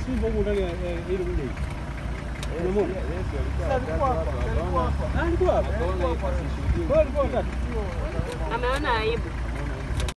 Simba huko ndani ile ile. Unaona? Alikuwa hapa. Alikuwa hapa. Ameona aibu.